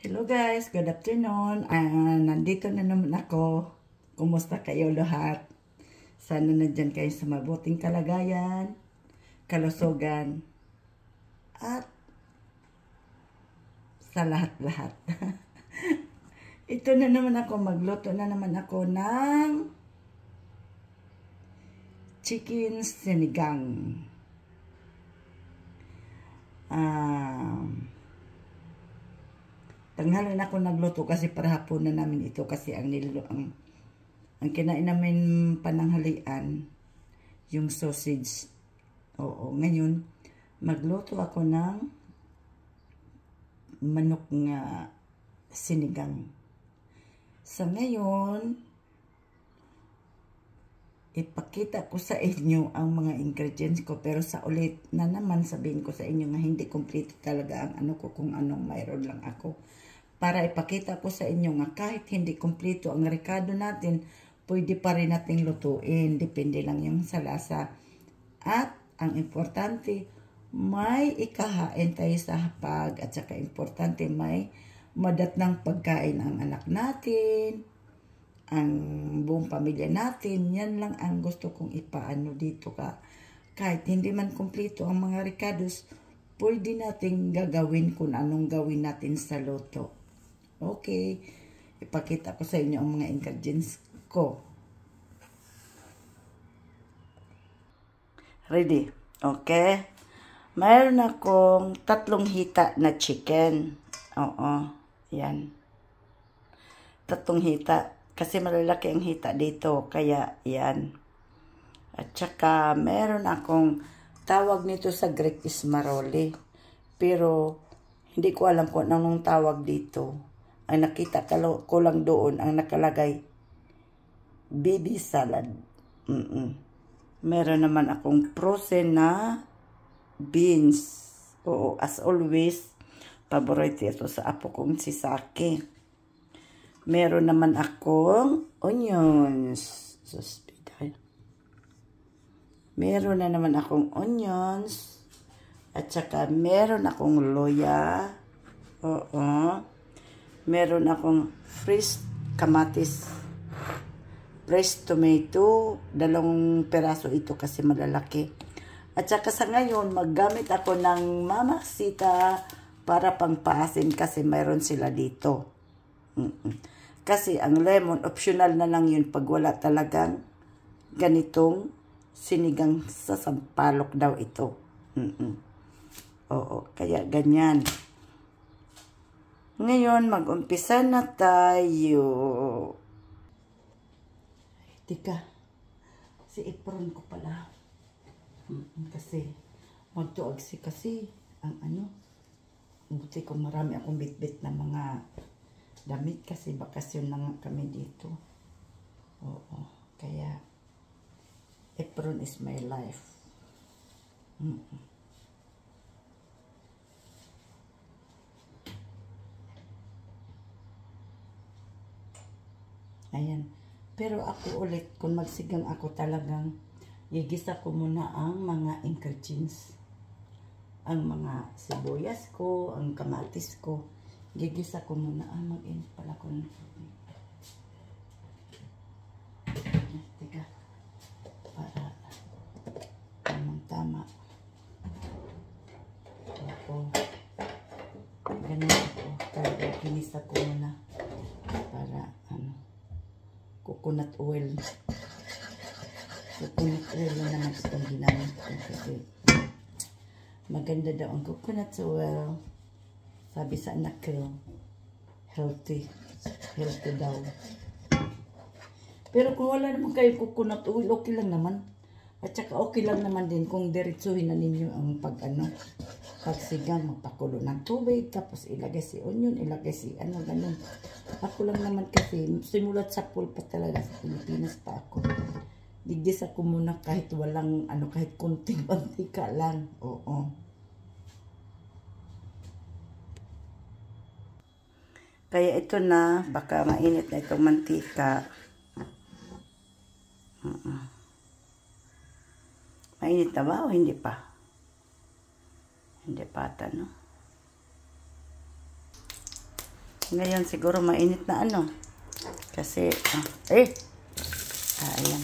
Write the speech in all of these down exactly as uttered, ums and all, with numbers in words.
Hello guys, good afternoon. Uh, nandito na naman ako. Kumusta kayo lahat? Sana nandyan kayo sa mabuting kalagayan, kalusugan, at sa lahat-lahat. Ito na naman ako, magluto na naman ako ng chicken sinigang. Ah... Uh, Tanghalan ako nagluto kasi para hapon na namin ito kasi ang nililo ang, ang kinain namin pananghalian yung sausage. Oo, ngayon magluto ako ng manok nga sinigang. Sa ngayon ipakita ko sa inyo ang mga ingredients ko, pero sa ulit na naman sabihin ko sa inyo nga hindi kompleto talaga ang ano ko kung anong mayroon lang ako. Para ipakita ko sa inyo nga kahit hindi kompleto ang rekado natin, pwede pa rin natin lutuin. Depende lang yung sa lasa. At ang importante, may ikahain tayo sa hapag. At saka importante, may madatnang pagkain ang anak natin, ang buong pamilya natin. Yan lang ang gusto kong ipaano dito ka. Kahit hindi man kompleto ang mga rekados, pwede natin gagawin kung anong gawin natin sa luto. Okay, ipakita ko sa inyo ang mga ingredients ko. Ready? Okay. Mayroon akong tatlong hita na chicken. Oo, yan. Tatlong hita. Kasi malalaki ang hita dito, kaya yan. At saka, meron akong tawag nito sa Greek is maroli. Pero, hindi ko alam kung anong tawag dito. Ang nakita ko lang doon, ang nakalagay, baby salad. Mm -mm. Meron naman akong frozen na beans. Oo, as always, paborito ito sa apo kong si Saki. Meron naman akong onions. Suspidal. Meron na naman akong onions. At saka meron akong loya. Oo. Meron akong fresh kamatis. Fresh tomato. Dalawang peraso ito kasi malalaki. At saka sa ngayon, maggamit ako ng mamasita para pangpaasin kasi mayroon sila dito. Mm -mm. Kasi ang lemon, optional na lang yun pag wala talagang ganitong sinigang sa sampalok daw ito. Mm -mm. Oo, kaya ganyan. Ngayon, mag-umpisa na tayo. Tika, si apron ko pala. Mm -mm, kasi, magtuag si kasi, ang ano, buti ko marami akong bit-bit na mga damit kasi bakasyon na nga kami dito. Oo, kaya apron is my life. Mm -mm. Ayan. Pero ako ulit, kung magsigang ako talagang, igisa ko muna ang mga ingredients. Ang mga sibuyas ko, ang kamatis ko. Gigisa ko muna. Ah, mag-init pala ko ng tubig. Teka. Para tamang-tama. Ako. Ganun ako. Talaga ginisa ko muna. Para, ano, coconut oil. Coconut oil na naman itong ginamit ko. Kasi maganda daw ang coconut oil. Sabi sa anak ko, healthy. Healthy daw. Pero kung wala naman kayo coconut oil, okay lang naman. At saka okay lang naman din kung diretsuhin na ninyo ang pag-ano, pagsigang, magpakulo ng tubig, tapos ilagay si onion, ilagay si ano, ganun. Ako lang naman kasi, simulat sa pool pa talaga sa Pilipinas pa ako. Digdis ako muna kahit walang, ano, kahit kunting mantika lang. Oo. Kaya ito na, baka mainit na itong mantika. Uh -uh. Mainit na ba o hindi pa? Hindi pa ata, no? Ngayon siguro mainit na ano. Kasi, ah, eh, ah, ayan.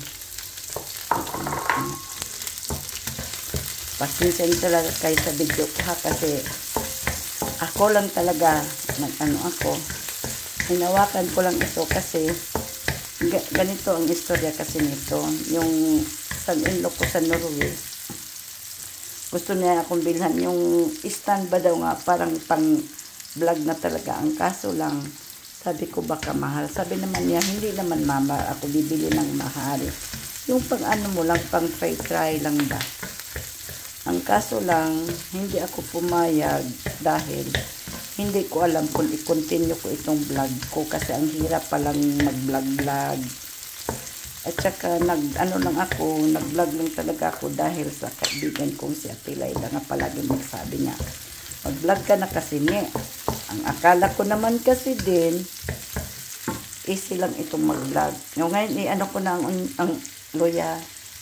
Pasensya nyo talaga kayo sa video ko ha, kasi ako lang talaga, nag-ano ako, hinawakan ko lang ito kasi ganito ang istorya kasi nito. Yung son-in-law ko sa Norway, gusto niya akong bilhan yung stand ba daw nga, parang pang vlog na talaga. Ang kaso lang, sabi ko baka mahal. Sabi naman niya, hindi naman mama, ako bibili ng mahal. Yung pang ano mo lang, pang try-try lang ba. Ang kaso lang, hindi ako pumayag dahil hindi ko alam kung i-continue ko itong vlog ko kasi ang hirap palang mag-vlog-vlog. At saka nag, ano lang ako, nag-vlog lang talaga ako dahil sa kaibigan kong si Ate Laila nga palagi magsabi niya, mag-vlog ka na kasi niya. Ang akala ko naman kasi din, easy lang itong mag-vlog. Ngayon, eh, ano ko na ang, ang loya.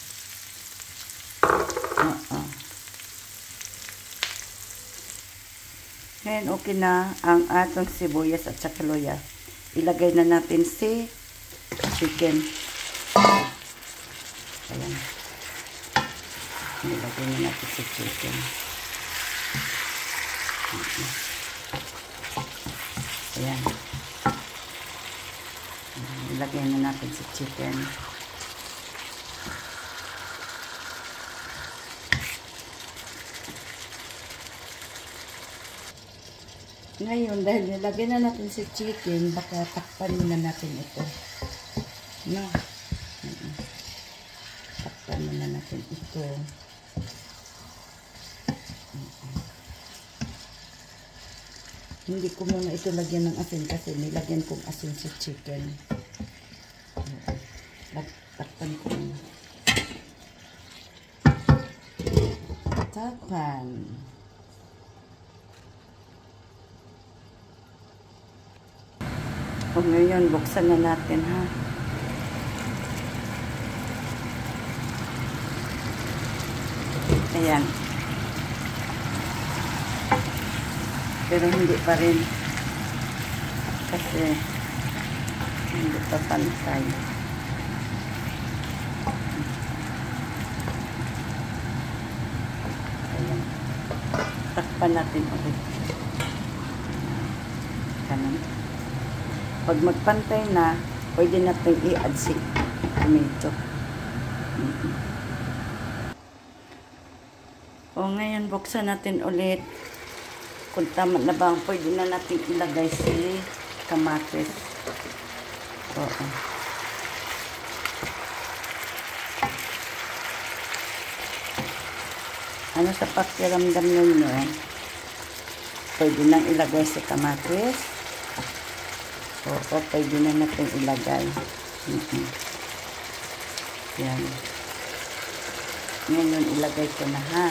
Uh-uh. Ngayon, okay na ang atong sibuyas at saka loya. Ilagay na natin si chicken. Ayan. Ilagay na natin si chicken. Ayan. Ilagay na natin si chicken. Ngayon, dahil nilagay na natin si chicken, baka takpan muna natin ito. No? Takpan muna natin ito. Hindi ko muna ito lagyan ng asin kasi nilagyan kong asin sa chicken. Takpan ko muna. Takpan. O ngayon, buksan na natin ha. Ayan. Pero hindi pa rin. Kasi hindi pa pantay. Ayan. Takpan natin ulit. Ganun. Pag magpantay na, pwede natin i-add si tomato. Mm-hmm. O ngayon, buksan natin ulit. Kung tama na ba, pwede na natin ilagay si kamatis. Oo. Ano sa pakiramdam ninyo? Pwede nang ilagay si kamatis. Oo, pwede na natin ilagay. Mm-hmm. Yan. Ngayon, ilagay ko na ha.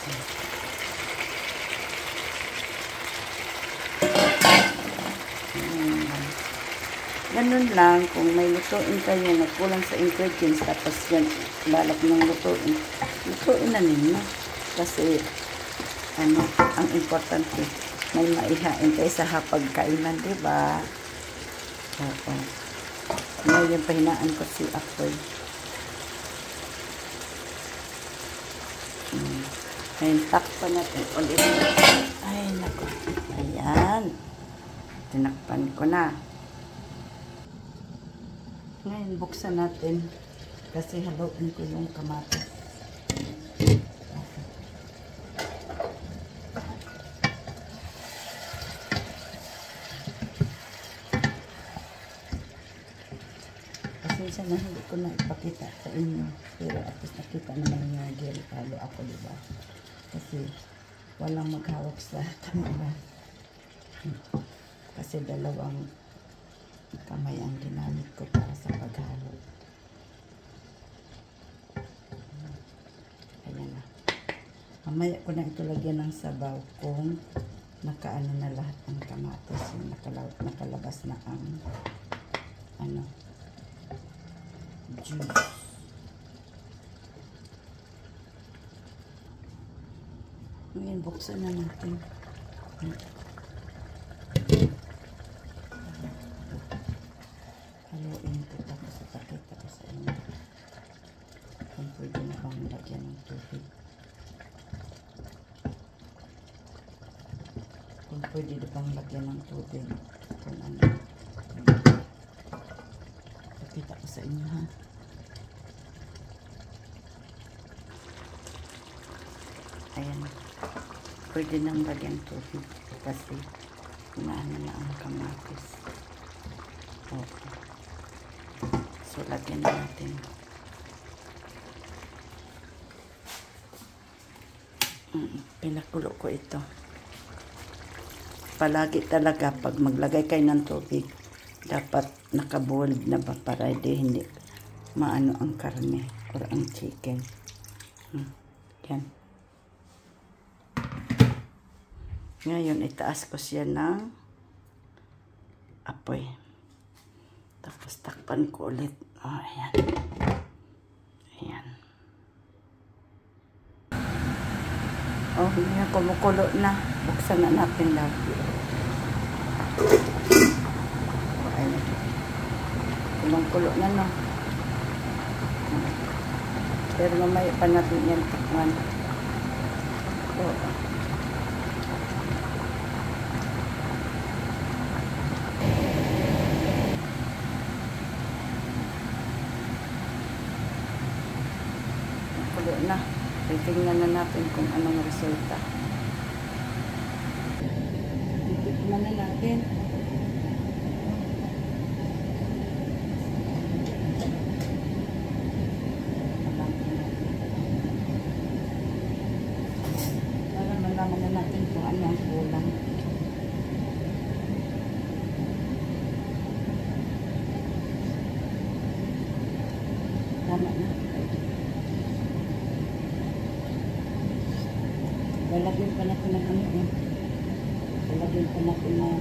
Hmm. Ganun lang, kung may lutuin kayo na kulang sa ingredients, tapos yan, balak ng lutuin, lutuin na ninyo. Kasi, ano, ang importante, may maihain kayo sa hapagkainan, diba? Oo. Ngayon, pahinaan ko si Akoy. Hmm. Ngayon, takpan natin ulit. Ay, naku. Ayan. Tinakpan ko na. Ngayon, buksan natin. Kasi haluin ko yung kamatis. Pasensya na hindi ko na ipakita sa inyo. Pero at least nakita naman nga halo ako, diba? Kasi walang maghawak sa kamera. Kasi dalawang kamay ang ginamit ko para sa paghalo. Ayan na. Mamaya ko na ito lagyan ng sabaw kung nakaano na lahat ng kamatis. Yung nakalabas na ang ano, juice. Ngayon, buksan na natin. pwede na pang lagyan ng tubig. Kung ano. Pakita ko sa inyo ha. Ayan. Pwede nang lagyan tubig kasi unahan na ang kamatis. Okay. So, lagyan na natin. Pinakulo ko ito. Palagi talaga pag maglagay kayo ng tubig, dapat nakaboiled na ba para hindi maano ang karne or ang chicken. Hmm. Yan. Ngayon, itaas ko siya ng apoy. Tapos takpan ko ulit. Oh, ayan. Ayan. Oh, yan, kumukulo na. Buksan na natin daw. Ayan. Kumukulo na, no? Pero mamaya pa natin yan tikman. Oh. Kumukulo na. Titingnan na natin kung anong resulta. Titikman na natin. Para malaman na natin kung ano ang kulang. Tama na. Lalagyan pa natin ng ano eh. Lalagyan pa natin ng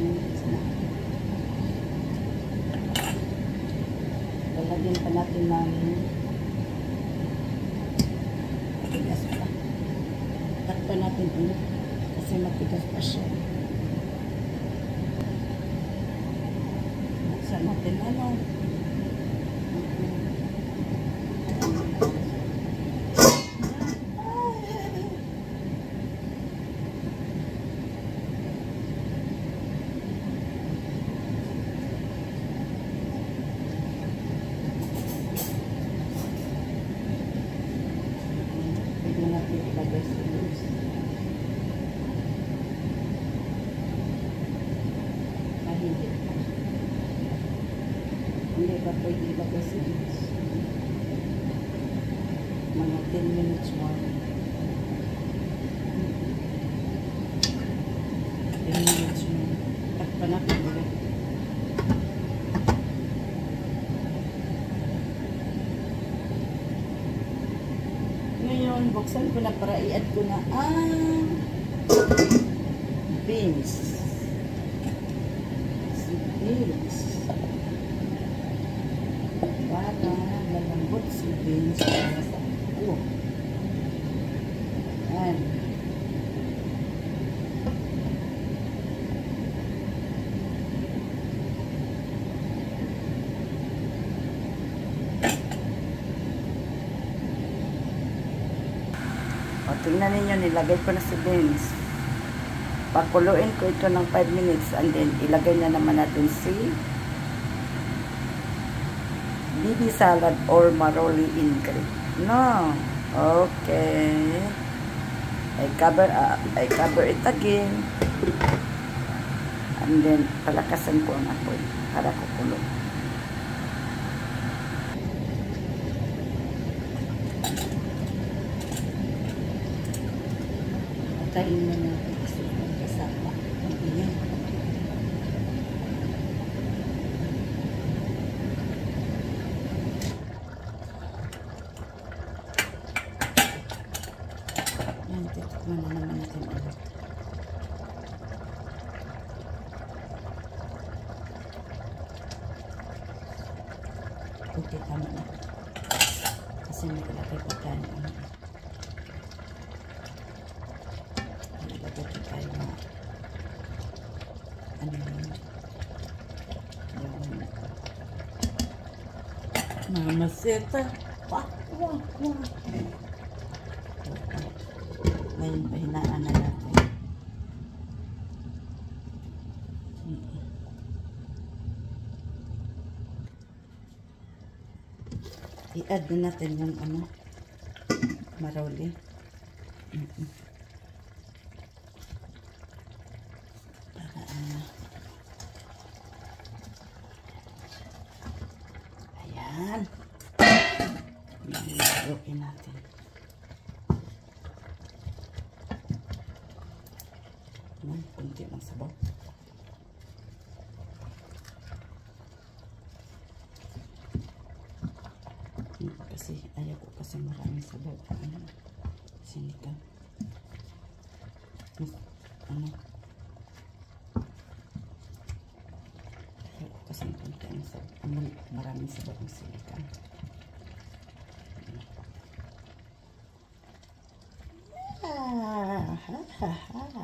lalagyan pa natin ng matigas pa. Takpan natin ulit kasi matigas pa siya. Buksan natin ano. Ilagay sa juice. Ah, hindi pa. Hindi pa pwede ilagay sa juice. Mga ten minutes more. ten minutes more. Takpan natin ulit. Ngayon, buksan ko na para i-add ko na ang beans. Si beans. Para lalambot si beans para sa ako. Ayan. O, tingnan ninyo, nilagay ko na si beans. Pakuluin ko ito ng five minutes and then ilagay na naman natin si bibi salad or maroli ingredient. No. Okay. I cover up. I cover it again. And then palakasan ko ang apoy para kukulo. Patayin mo na kasi ang kasama. Ang ingay. Yan, titikman na naman natin ulit. Okay, tama na. Kasi may ilagay pa tayo. Ilagay pa tayo na ano yun. Mamaseta. Wah, wah, wah. Ngayon, pahinaan na natin. I-add na natin yung ano, maroli. Mm -mm. Para ano. Ayan. Haluin natin. Ayan, kunti ng sabaw. Kasi ayaw ko kasi maraming sabaw. Ano? Sinigang. Mas, ano? Ayaw ko kasi kunti ng sabaw. Ano, maraming sabaw ng sinigang. Ah, ha, ha, ha.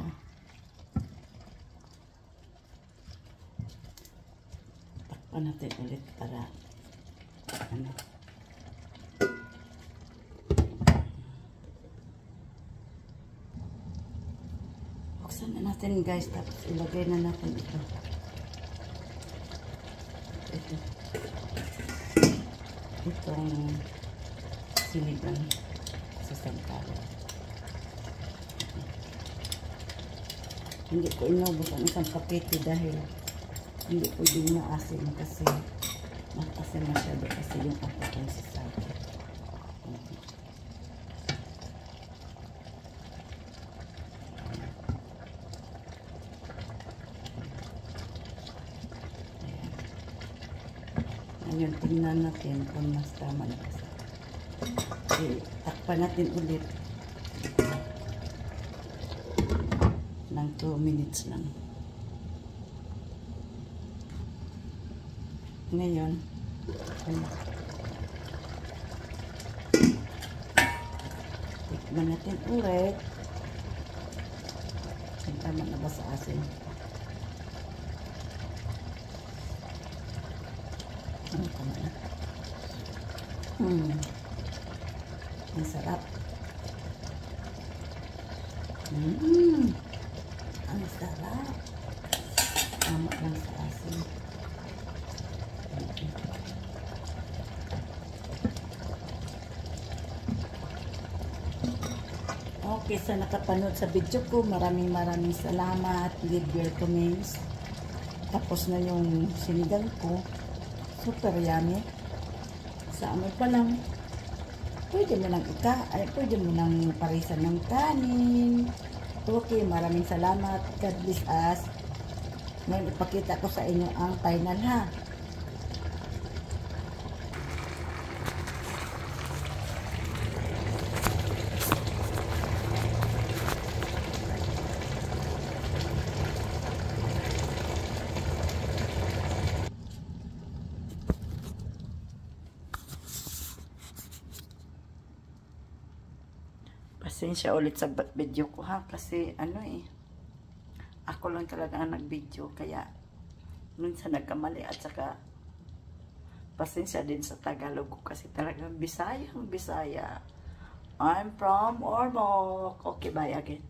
Takpan natin ulit para ano? Buksan na natin guys, tapos ilagay na natin ito. Ito. Itong sinigang sa sangkala. Hindi ko inubos ang isang pakete dahil hindi ko din maasin kasi maasin masyado kasi yung ako kong sasaki. Ngayon, tingnan natin kung mas tama na kasi. Okay, takpan natin ulit ng two minutes lang. Ngayon, tikman natin ulit. Kung tama na ba sa asin. Ano tama na? Hmm. Ang sarap. Hmm. Ang sarap. Tama lang sa asin. Okay, sa nakapanood sa video ko, maraming maraming salamat. Leave your comments. Tapos na yung sinigang ko. Super yummy. Sa amoy pa lang. Pwede mo nang ika, ay pwede mo nang parisan ng kanin. Okay, maraming salamat. God bless us. Ngayon ipakita ko sa inyo ang final ha. Pasensya ulit sa video ko ha, kasi ano eh, ako lang talaga ang nag-video, kaya minsan nagkamali at saka pasensya din sa Tagalog ko kasi talagang Bisaya, Bisaya. I'm from Ormoc. Okay, bye again.